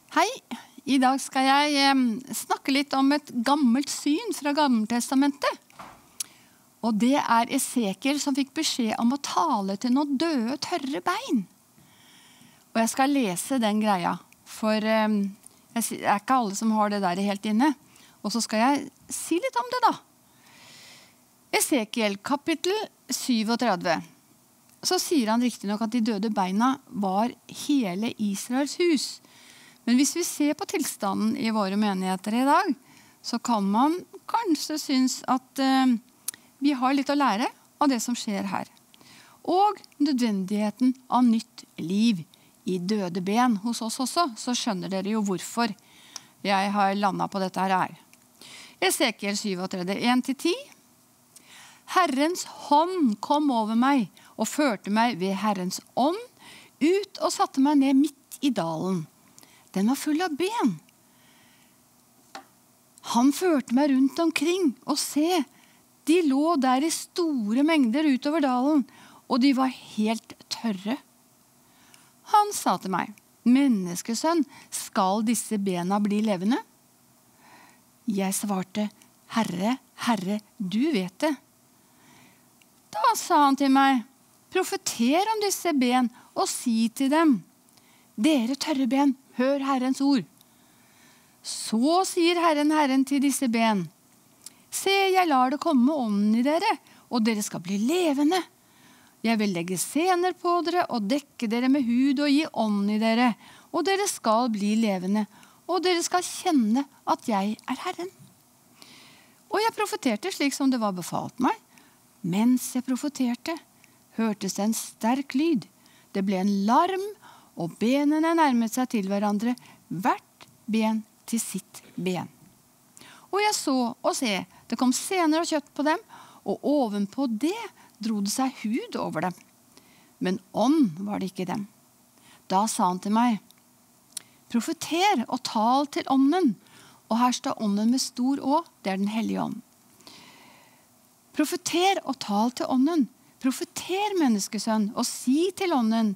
Hei, i dag skal jeg snakke litt om et gammelt syn fra Gammeltestamentet. Og det er Esekiel som fikk beskjed om å tale til noen døde, tørre bein. Og jeg skal lese den greia, for det er ikke alle som har det der helt inne. Og så skal jeg si litt om det da. Esekiel kapittel 37. Så sier han riktig nok at de døde beina var hele Israels hus. Men hvis vi ser på tilstanden i våre menigheter i dag, så kan man kanskje synes at vi har litt å lære av det som skjer her. Og nødvendigheten av nytt liv i døde ben hos oss også, så skjønner dere jo hvorfor jeg har landet på dette her. Esekiel 37, 1-10. Herrens hånd kom over meg og førte meg ved Herrens ånd ut og satte meg ned midt i dalen. Den var full av ben. Han førte meg rundt omkring, og se, de lå der i store mengder utover dalen, og de var helt tørre. Han sa til meg, menneskesønn, skal disse bena bli levende? Jeg svarte, Herre, Herre, du vet det. Da sa han til meg, profeter om disse ben, og si til dem, dere tørre ben, hør Herrens ord. Så sier Herren til disse ben, se, jeg lar det komme ånden i dere, og dere skal bli levende. Jeg vil legge sener på dere, og dekke dere med hud, og gi ånden i dere, og dere skal bli levende, og dere skal kjenne at jeg er Herren. Og jeg profeterte slik som det var befalt meg. Mens jeg profeterte, hørtes det en sterk lyd. Det ble en larm, og benene nærmet seg til hverandre, hvert ben til sitt ben. Og jeg så og se, det kom sener og kjøtt på dem, og ovenpå det dro det seg hud over dem. Men ånd var det ikke i dem. Da sa han til meg, profeter og tal til ånden, og her står ånden med stor å, det er den hellige ånd. Profeter og tal til ånden, profeter menneskesønn, og si til ånden,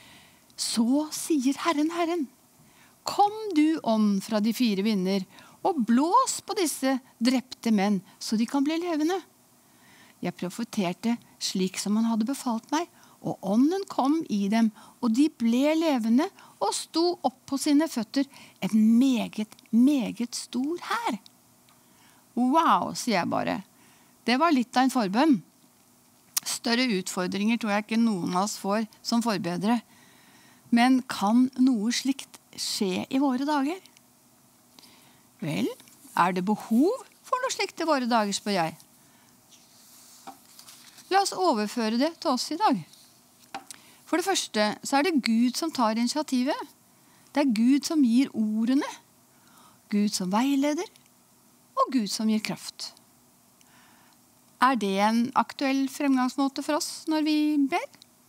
så sier Herren, Herren, kom du ånd fra de 4 vinder, og blås på disse drepte menn, så de kan bli levende. Jeg profeterte slik som han hadde befalt meg, og ånden kom i dem, og de ble levende, og sto opp på sine føtter, en meget, meget stor hær. Wow, sier jeg bare. Det var litt av en forbønn. Større utfordringer tror jeg ikke noen av oss får som forbedre. Men kan noe slikt skje i våre dager? Vel, er det behov for noe slikt i våre dager, spør jeg. La oss overføre det til oss i dag. For det første så er det Gud som tar initiativet. Det er Gud som gir ordene, Gud som veileder, og Gud som gir kraft. Er det en aktuell fremgangsmåte for oss når vi ber?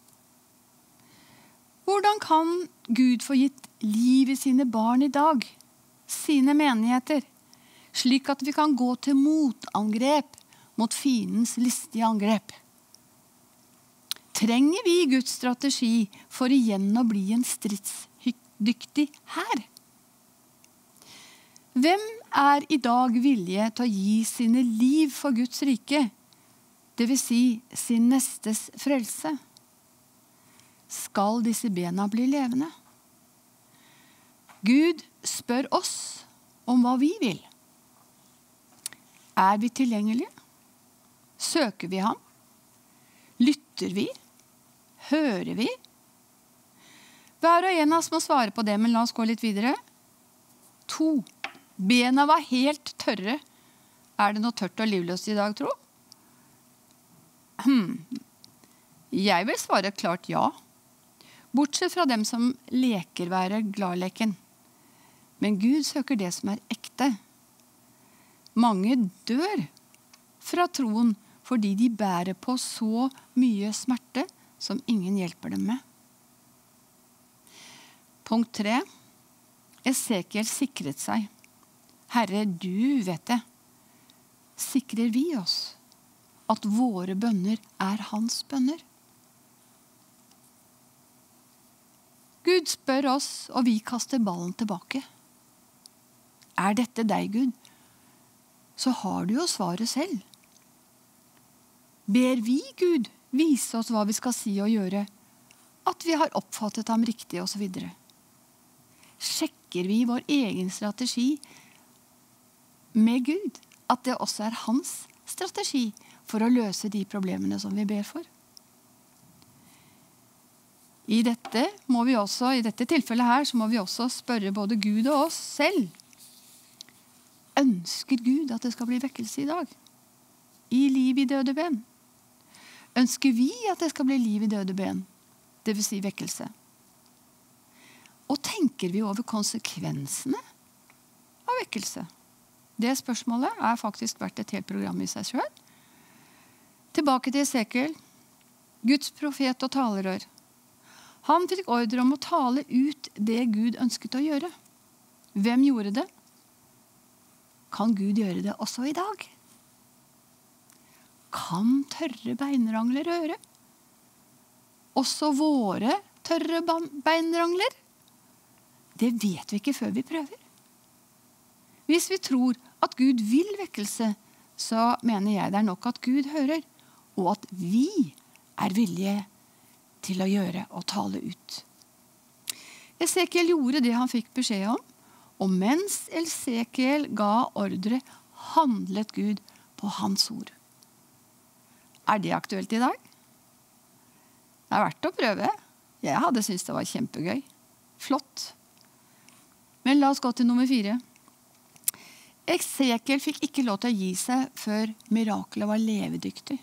Hvordan kan Gud få gitt liv i sine barn i dag, sine menigheter, slik at vi kan gå til motangrep mot fiendens listige angrep? Trenger vi Guds strategi for igjen å bli en stridsdyktig hær? Hvem er i dag villige til å gi sine liv for Guds rike, det vil si sin nestes frelse? Skal disse bena bli levende? Gud spør oss om hva vi vil. Er vi tilgjengelige? Søker vi ham? Lytter vi? Hører vi? Hver og en av oss må svare på det, men la oss gå litt videre. 2. Bena var helt tørre. Er det noe tørt og livløst i dag, tro? Jeg vil svare klart ja. Bortsett fra dem som leker være gladleken. Men Gud søker det som er ekte. Mange dør fra troen fordi de bærer på så mye smerte som ingen hjelper dem med. Punkt 3. Esekiel sikret seg. Herre, du vet det. Sikrer vi oss at våre bønner er hans bønner? Gud spør oss, og vi kaster ballen tilbake. Er dette deg, Gud? Så har du jo svaret selv. Ber vi Gud vise oss hva vi skal si og gjøre, at vi har oppfattet ham riktig og så videre. Sjekker vi vår egen strategi med Gud, at det også er hans strategi for å løse de problemene som vi ber for? I dette tilfellet her, så må vi også spørre både Gud og oss selv. Ønsker Gud at det skal bli vekkelse i dag? I liv i døde ben? Ønsker vi at det skal bli liv i døde ben? Det vil si vekkelse. Og tenker vi over konsekvensene av vekkelse? Det spørsmålet er faktisk vært et helt program i seg selv. Tilbake til Esekiel, Guds profet og talerør. Han fikk ordre om å tale ut det Gud ønsket å gjøre. Hvem gjorde det? Kan Gud gjøre det også i dag? Kan tørre beinrangler høre? Også våre tørre beinrangler? Det vet vi ikke før vi prøver. Hvis vi tror at Gud vil vekkelse, så mener jeg det er nok at Gud hører, og at vi er villige til å gjøre og tale ut. Esekiel gjorde det han fikk beskjed om, og mens Esekiel ga ordre, handlet Gud på hans ord. Er det aktuelt i dag? Det er verdt å prøve. Jeg hadde syntes det var kjempegøy. Flott. Men la oss gå til nummer 4. Esekiel fikk ikke lov til å gi seg før mirakelet var levedyktig.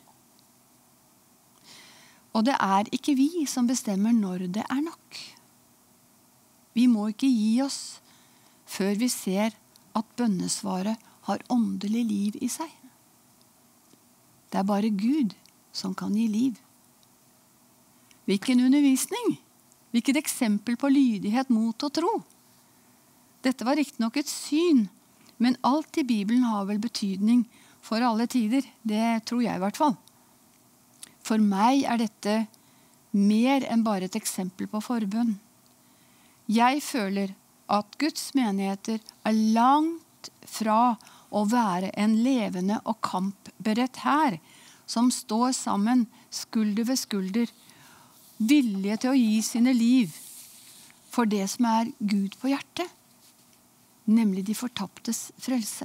Og det er ikke vi som bestemmer når det er nok. Vi må ikke gi oss før vi ser at bønnesvaret har åndelig liv i seg. Det er bare Gud som kan gi liv. Hvilken undervisning? Hvilket eksempel på lydighet, mot og tro? Dette var riktignok et syn, men alt i Bibelen har vel betydning for alle tider. Det tror jeg i hvert fall. For meg er dette mer enn bare et eksempel på forbønn. Jeg føler at Guds menigheter er langt fra å være en levende og kampberedt hær som står sammen skulder ved skulder, villige til å gi sine liv for det som er Gud på hjertet, nemlig de fortaptes frelse.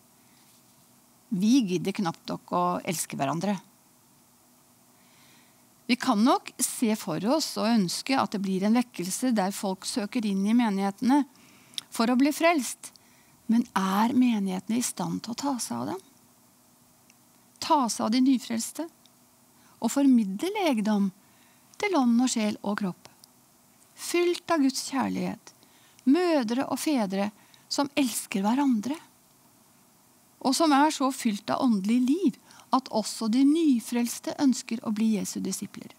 Vi gidder knapt nok å elske hverandre. Vi kan nok se for oss og ønske at det blir en vekkelse der folk søker inn i menighetene for å bli frelst. Men er menighetene i stand til å ta seg av dem? Ta seg av de nyfrelste? Og formidle legdom til ånd og sjel og kropp? Fylt av Guds kjærlighet. Mødre og fedre som elsker hverandre. Og som er så fylt av åndelig liv at også de nyfrelste ønsker å bli Jesu disipler.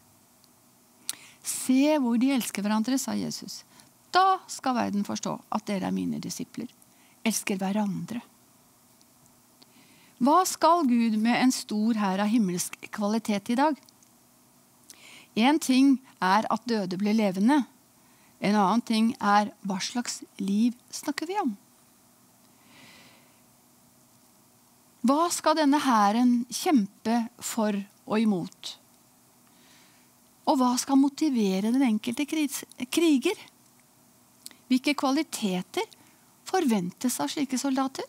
Se hvor de elsker hverandre, sa Jesus. Da skal verden forstå at dere er mine disipler. Elsker hverandre. Hva skal Gud med en stor hær av himmelsk kvalitet i dag? En ting er at døde blir levende. En annen ting er hva slags liv snakker vi om. Hva skal denne hæren kjempe for og imot? Og hva skal motivere den enkelte kriger? Hvilke kvaliteter forventes av slike soldater?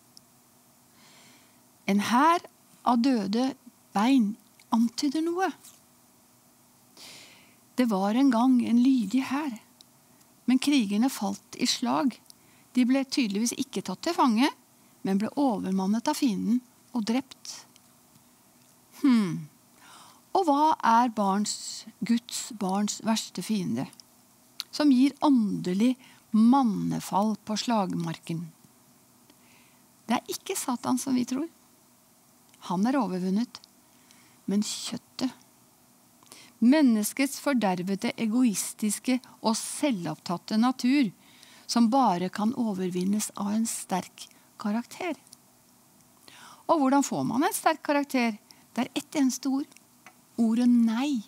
En hær av døde bein antyder noe. Det var en gang en lydig hær, men krigerne falt i slag. De ble tydeligvis ikke tatt til fange, men ble overmannet av fienden og drept. Og hva er Guds barns verste fiende, som gir åndelig mannefall på slagmarken? Det er ikke Satan som vi tror. Han er overvunnet, men kjøttet. Menneskets fordervete, egoistiske og selvopptatte natur, som bare kan overvinnes av en sterk karakter. Og hvordan får man en sterk karakter? Det er ett eneste ord. Ordet nei.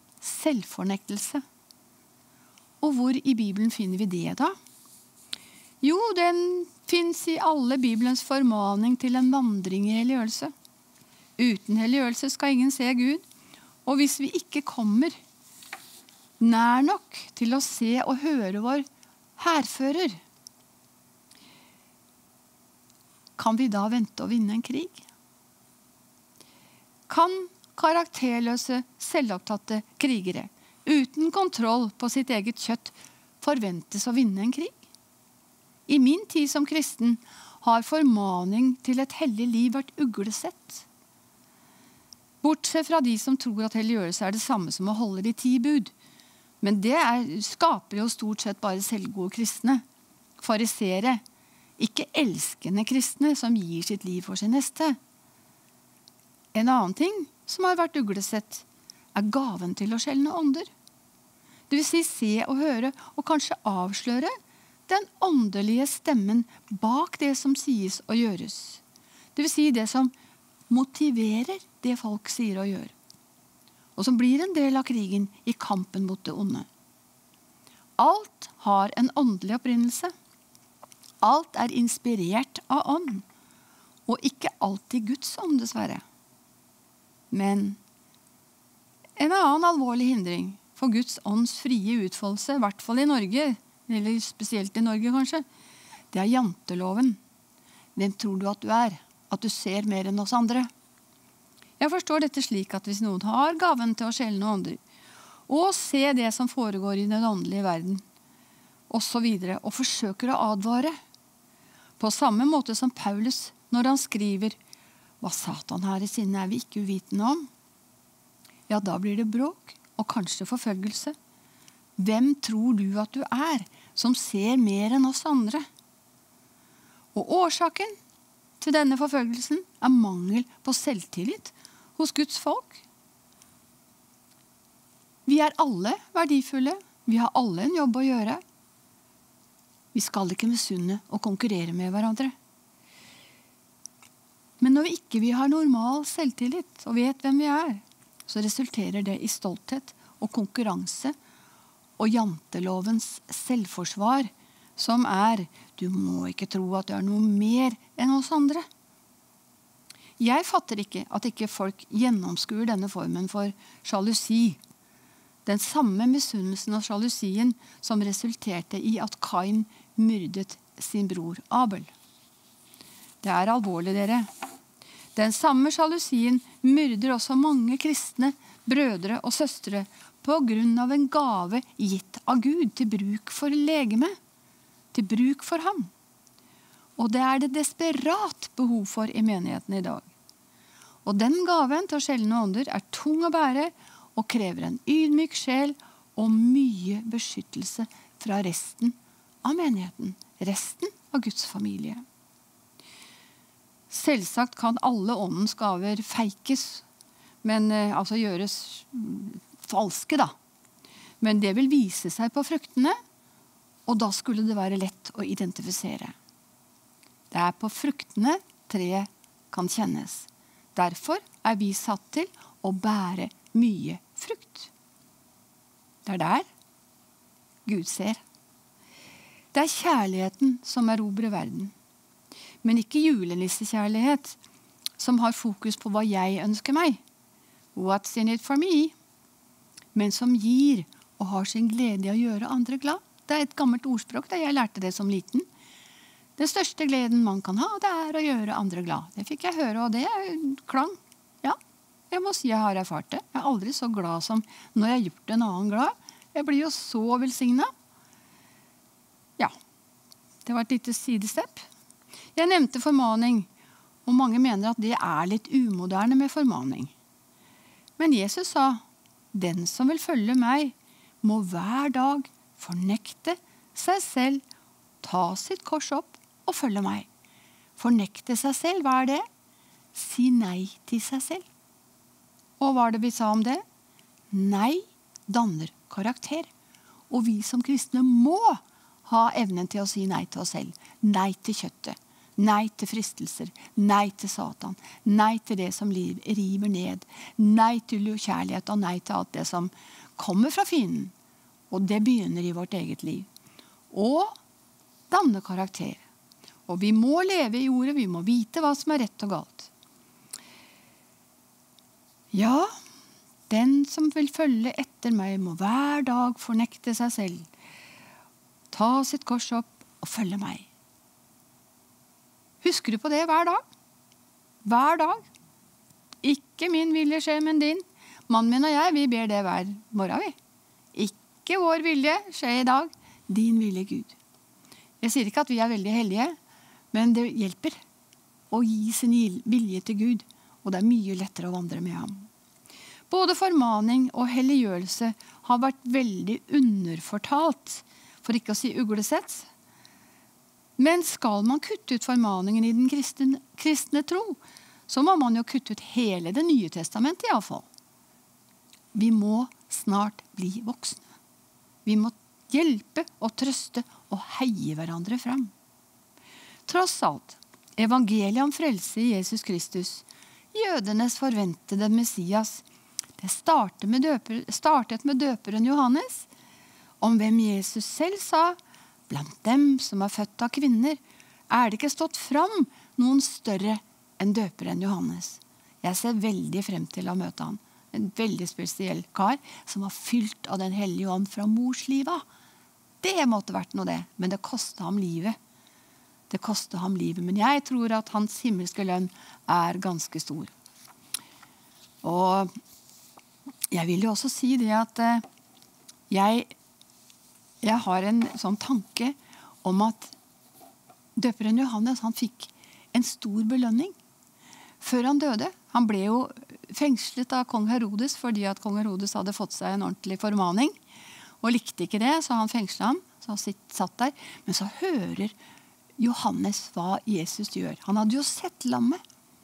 Selvfornektelse. Og hvor i Bibelen finner vi det da? Jo, den finnes i alle Bibelens formaning til en vandring i helliggjørelse. Uten helliggjørelse skal ingen se Gud. Og hvis vi ikke kommer nær nok til å se og høre vår hærfører, kan vi da vente å vinne en krig? Kan karakterløse, selvopptatte krigere uten kontroll på sitt eget kjøtt forventes å vinne en krig? I min tid som kristen har formaning til et hellig liv vært uglesett. Bortsett fra de som tror at helliggjørelse er det samme som å holde de 10 bud. Men det skaper jo stort sett bare selvgode kristne, farisere, ikke elskende kristne som gir sitt liv for sin neste. En annen ting som har vært uglesett, er gaven til å skjelne ånder. Det vil si se og høre, og kanskje avsløre den åndelige stemmen bak det som sies og gjøres. Det vil si det som motiverer det folk sier og gjør, og som blir en del av krigen i kampen mot det onde. Alt har en åndelig opprinnelse. Alt er inspirert av ånd, og ikke alltid Guds ånd, dessverre. Men en annen alvorlig hindring for Guds ånds frie utfoldelse, i hvert fall i Norge, eller spesielt i Norge kanskje, det er janteloven. Hvem tror du at du er? At du ser mer enn oss andre? Jeg forstår dette slik at hvis noen har gaven til å skjelne ånder, og se det som foregår i den åndelige verden, og så videre, og forsøker å advare, på samme måte som Paulus når han skriver hva Satan har i sinne er vi ikke uvitende om. Ja, da blir det bråk, og kanskje forfølgelse. Hvem tror du at du er, som ser mer enn oss andre? Og årsaken til denne forfølgelsen er mangel på selvtillit hos Guds folk. Vi er alle verdifulle, vi har alle en jobb å gjøre. Vi skal ikke misunne og konkurrere med hverandre. Men når vi ikke har normal selvtillit og vet hvem vi er, så resulterer det i stolthet og konkurranse og jantelovens selvforsvar, som er du må ikke tro at du er noe mer enn oss andre. Jeg fatter ikke at ikke folk gjennomskuer denne formen for sjalusi. Den samme misunnelsen og sjalusien som resulterte i at Kain myrdet sin bror Abel. Det er alvorlig, dere. Den samme sjalusien myrder også mange kristne brødre og søstre på grunn av en gave gitt av Gud til bruk for legeme, til bruk for ham. Og det er det desperat behov for i menigheten i dag. Og den gaven til å skjelne ånder er tung å bære og krever en ydmyk sjel og mye beskyttelse fra resten av menigheten, resten av Guds familie. Selvsagt kan alle åndens gaver feikes, men altså gjøres falske da. Men det vil vise seg på fruktene, og da skulle det være lett å identifisere. Det er på fruktene treet kan kjennes. Derfor er vi satt til å bære mye frukt. Det er der Gud ser. Det er kjærligheten som erobrer verden. Men ikke julenissekjærlighet som har fokus på hva jeg ønsker meg. What's in it for me? Men som gir og har sin glede i å gjøre andre glad. Det er et gammelt ordspråk da jeg lærte det som liten. Den største gleden man kan ha, det er å gjøre andre glad. Det fikk jeg høre, og det er klang. Ja, jeg må si jeg har erfart det. Jeg er aldri så glad som når jeg har gjort en annen glad. Jeg blir jo så velsignet. Ja, det var et lite sidestepp. Jeg nevnte formaning, og mange mener at det er litt umoderne med formaning. Men Jesus sa, den som vil følge meg, må hver dag fornekte seg selv, ta sitt kors opp og følge meg. Fornekte seg selv, hva er det? Si nei til seg selv. Og hva er det vi sa om det? Nei danner karakter. Og vi som kristne må ha evnen til å si nei til oss selv. Nei til kjøttet. Nei til fristelser. Nei til Satan. Nei til det som river ned. Nei til ukjærlighet og nei til alt det som kommer fra fienden. Og det begynner i vårt eget liv. Og danne karakter. Og vi må leve i ordet, vi må vite hva som er rett og galt. Ja, den som vil følge etter meg må hver dag fornekte seg selv, ta sitt kors opp og følge meg. Husker du på det hver dag? Hver dag. Ikke min vilje skje, men din. Mannen min og jeg, vi ber det hver morgen, vi. Ikke vår vilje skje i dag, din vilje Gud. Jeg sier ikke at vi er veldig hellige, men det hjelper å gi sin vilje til Gud, og det er mye lettere å vandre med ham. Både formaning og helliggjørelse har vært veldig underfortalt, for ikke å si uglesett. Men skal man kutte ut formaningen i den kristne tro, så må man jo kutte ut hele det nye testamentet i alle fall. Vi må snart bli voksne. Vi må hjelpe og trøste og heie hverandre fram. Tross alt, evangeliet om frelse i Jesus Kristus, jødenes forventede Messias, det startet med døperen Johannes, om hvem Jesus selv sa, blant dem som er født av kvinner, er det ikke stått fram noen større enn døperen Johannes. Jeg ser veldig frem til å møte han. En veldig spesiell kar som var fylt av den hellige ånd fra mors livet. Det måtte vært noe det, men det kostet ham livet. Det kostet ham livet, men jeg tror at hans himmelske lønn er ganske stor. Og jeg vil jo også si det at jeg har en sånn tanke om at døperen Johannes, han fikk en stor belønning før han døde. Han ble jo fengslet av kong Herodes fordi at kong Herodes hadde fått seg en ordentlig formaning og likte ikke det, så han fengslet ham, så han satt der. Men så hører Johannes hva Jesus gjør. Han hadde jo sett lammet.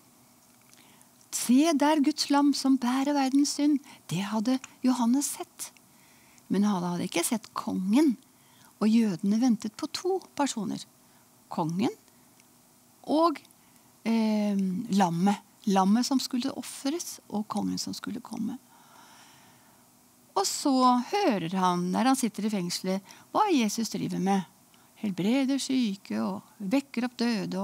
Se der Guds lam som bærer verdens synd. Det hadde Johannes sett. Men han hadde ikke sett kongen, og jødene ventet på 2 personer. Kongen og lammet. Lammet som skulle offres, og kongen som skulle komme. Og så hører han, når han sitter i fengselet, hva Jesus driver med. Helbreder syke og vekker opp døde.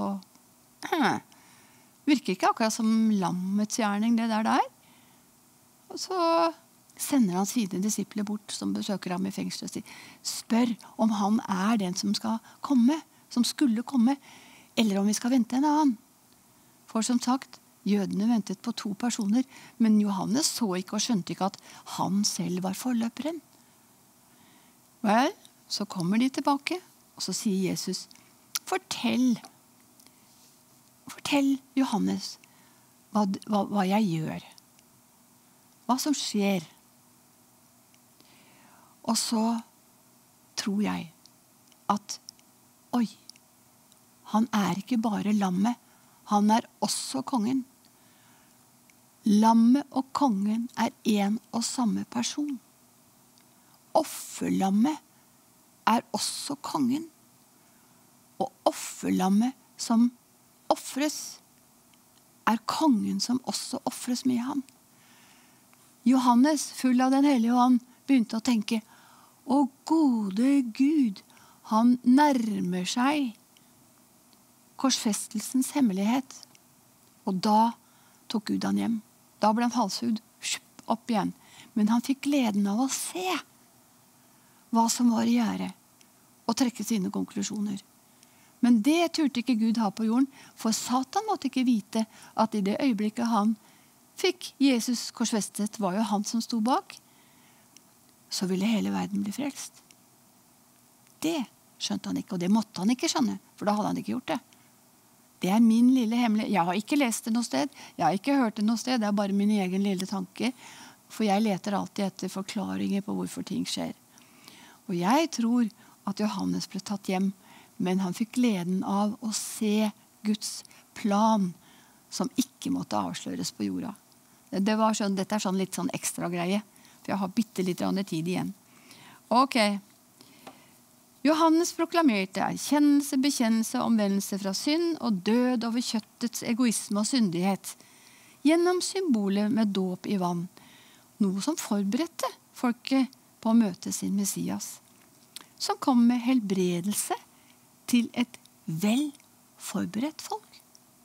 Virker ikke akkurat som lammets gjerning, det der. Og så sender han sine disipler bort som besøker ham i fengselet og sier, spør om han er den som skal komme, som skulle komme, eller om vi skal vente en annen. For som sagt, jødene ventet på 2 personer, men Johannes så ikke og skjønte ikke at han selv var forløperen. Vel, så kommer de tilbake, og så sier Jesus, fortell Johannes hva jeg gjør. Hva som skjer. Og så tror jeg at, oi, han er ikke bare lammet, han er også kongen. Lammet og kongen er en og samme person. Offerlammet er også kongen. Og offerlammet som offres, er kongen som også offres med ham. Johannes, full av den hellige ånd, begynte å tenke, å gode Gud, han nærmer seg korsfestelsens hemmelighet. Og da tok Gud han hjem. Da ble han halshugd, opp igjen. Men han fikk gleden av å se hva som var i gjære, og trekke sine konklusjoner. Men det turte ikke Gud ha på jorden, for Satan måtte ikke vite at i det øyeblikket han fikk Jesus korsfestet, var jo han som sto bak, så ville hele verden bli frelst. Det skjønte han ikke, og det måtte han ikke skjønne, for da hadde han ikke gjort det. Det er min lille hemmelighet. Jeg har ikke lest det noe sted, jeg har ikke hørt det noe sted, det er bare min egen lille tanke, for jeg leter alltid etter forklaringer på hvorfor ting skjer. Og jeg tror at Johannes ble tatt hjem, men han fikk gleden av å se Guds plan som ikke måtte avsløres på jorda. Dette er sånn litt sånn ekstra greie, for jeg har bittelitt tid igjen. Ok. Johannes proklamerte erkjennelse, bekjennelse, omvendelse fra synd og død over kjøttets egoisme og syndighet, gjennom symbolet med dåp i vann, noe som forberedte folket på å møte sin Messias, som kom med helbredelse til et vel forberedt folk.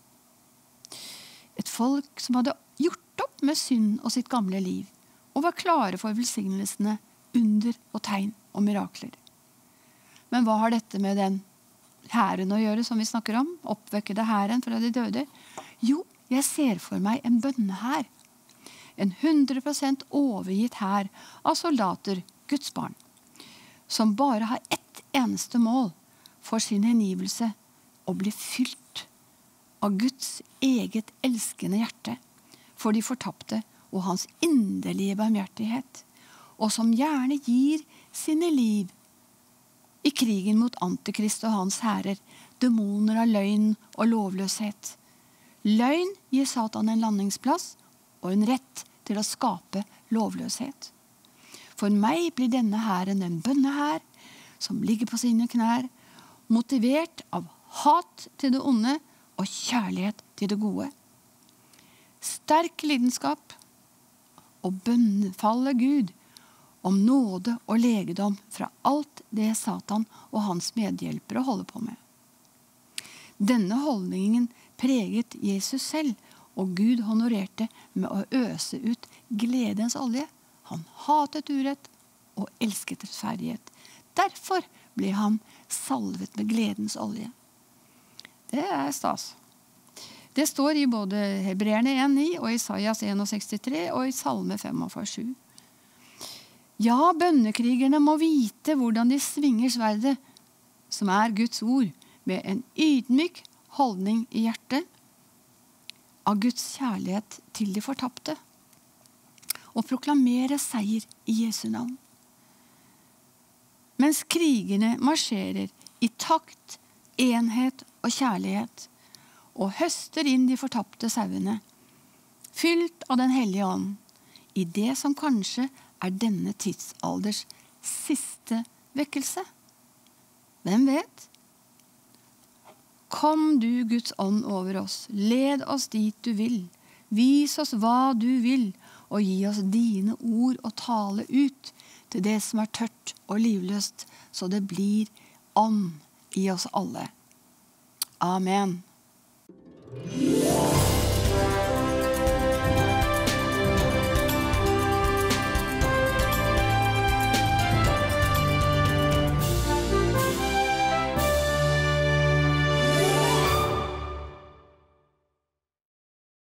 Et folk som hadde gjort opp med synd og sitt gamle liv, og var klare for velsignelsene, under og tegn og mirakler. Men hva har dette med den hæren å gjøre som vi snakker om? Oppvekkede hæren fra de døde? Jo, jeg ser for meg en bønnehær. En 100% overgitt hær av soldater, Guds barn, som bare har ett eneste mål for sin hengivelse, å bli fylt av Guds eget elskende hjerte for de fortapte og hans inderlige barmhjertighet, og som gjerne gir sine liv i krigen mot Antikrist og hans hærer, demoner av løgn og lovløshet. Løgn gir Satan en landingsplass og en rett til å skape lovløshet. For meg blir denne hæren en bønnehær som ligger på sine knær, motivert av hat til det onde og kjærlighet til det gode. Sterk lidenskap og bønnfalle Gud om nåde og legedom fra alt det Satan og hans medhjelpere holder på med. Denne holdningen preget Jesus selv, og Gud honorerte med å øse ut gledens olje. Han hatet urett og elsket rettferdighet. Derfor ble han salvet med gledens olje. Det er stas. Det står i både Hebreerne 1,9 og Isaias 61,3 og i Salme 45,7. Ja, bønnekrigerne må vite hvordan de svinger sverdet, som er Guds ord, med en ydmyk holdning i hjertet, av Guds kjærlighet til de fortapte, og proklamere seier i Jesu navn. Mens krigerne marsjerer i takt, enhet og kjærlighet, og høster inn de fortapte sauene, fylt av den hellige ånd, i det som kanskje er denne tidsalders siste vekkelse. Hvem vet? Kom du, Guds ånd, over oss, led oss dit du vil, vis oss hva du vil, og gi oss dine ord og tale ut til det som er tørt og livløst, så det blir ånd i oss alle. Amen.